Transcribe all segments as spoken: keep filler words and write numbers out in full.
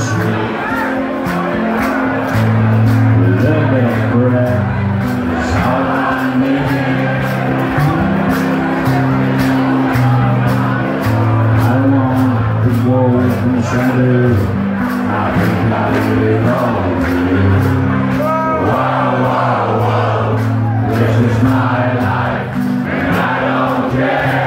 street. A little bit of breath is all I need. I want to go from the shadow. I think I live all you. Wow, wow, wow. This is my life, and I don't care.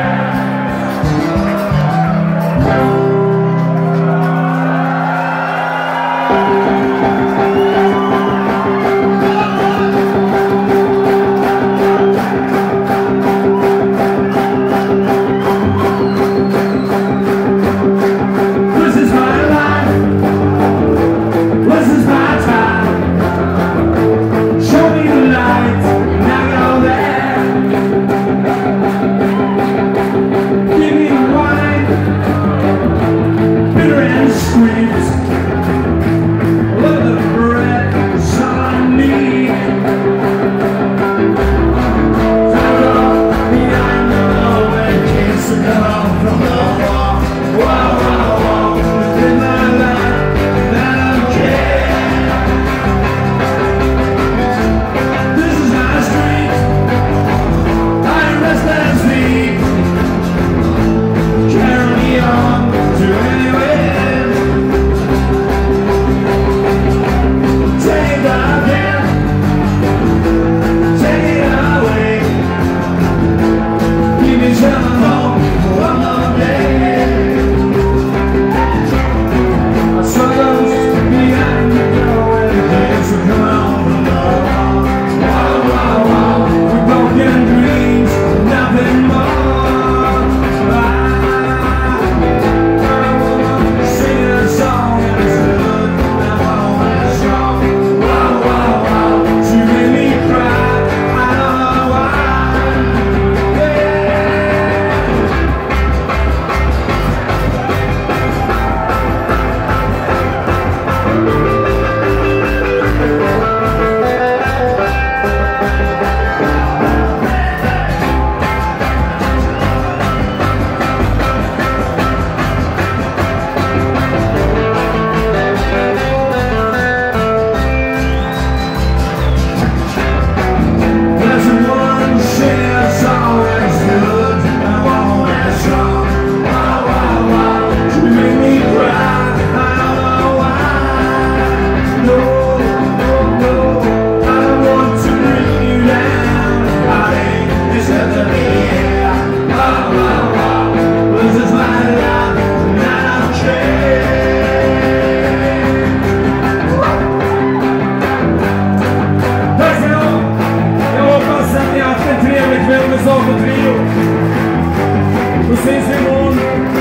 Då ses vi imorgon.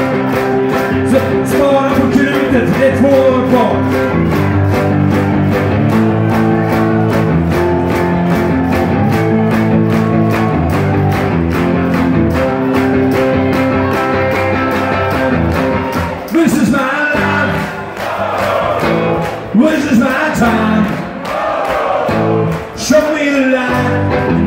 Så spara på krutet, det är två år kvar. This is my life. This is my time. Show me the light.